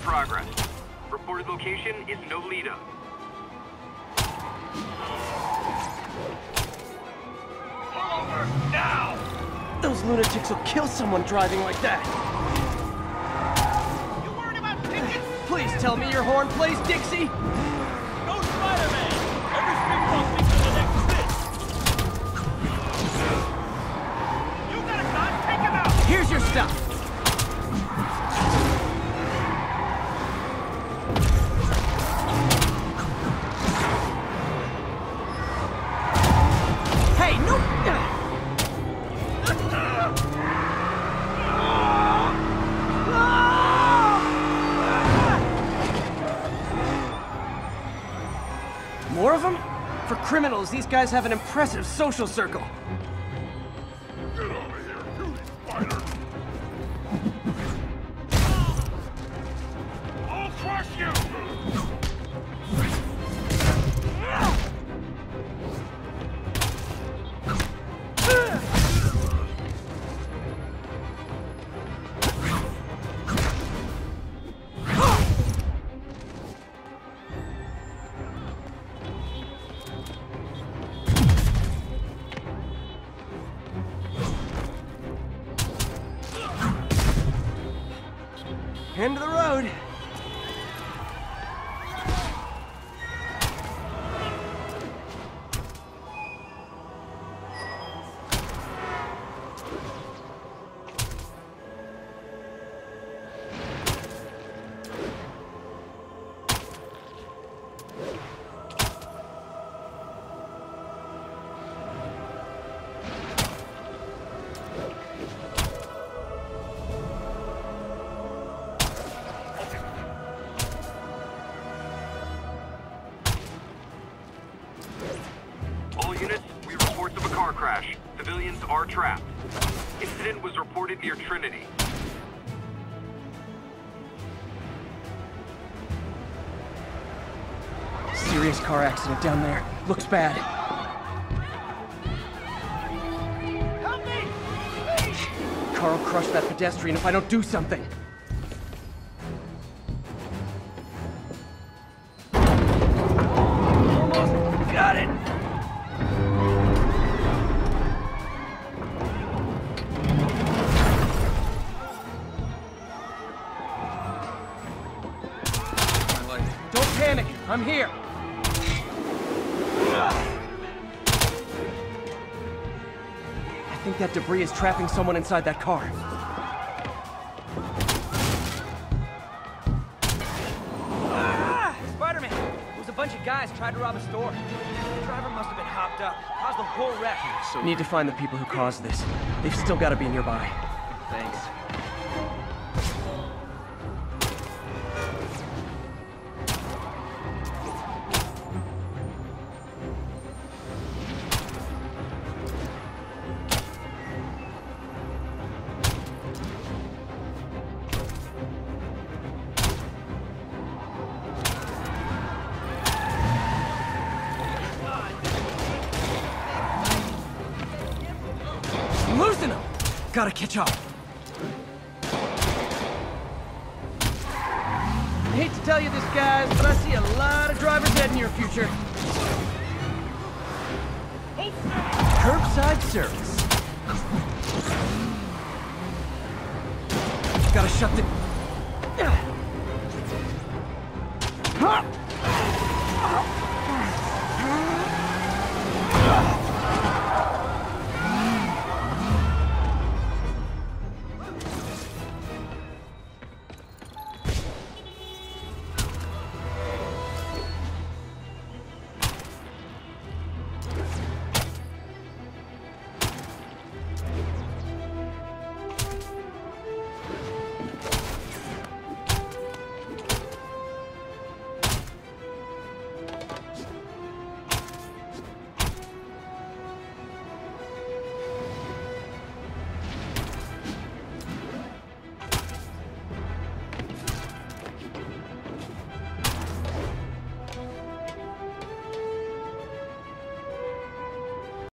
progress. Reported location is Nolita. Pull over now! Those lunatics will kill someone driving like that. You worried about tickets? Please tell me your horn plays Dixie. Go Spider-Man! Every street walk leads to the next bit! You got a gun? Take him out! Here's your stuff. Hey, no! More of them? For criminals, these guys have an impressive social circle. Get over here, you spider! I'll crush you! End of the road. All units, we have reports of a car crash. Civilians are trapped. Incident was reported near Trinity. Serious car accident down there. Looks bad. Help me! Please! Carl crushed that pedestrian if I don't do something. Almost got it! Don't panic, I'm here. I think that debris is trapping someone inside that car. Spider-Man! It was a bunch of guys tried to rob a store. The driver must have been hopped up. Caused the whole wreck. So need to find the people who caused this. They've still got to be nearby. Thanks. Loosen them! Gotta catch up. Hate to tell you this, guys, but I see a lot of drivers head in your future. Curbside service. Gotta shut the... Huh?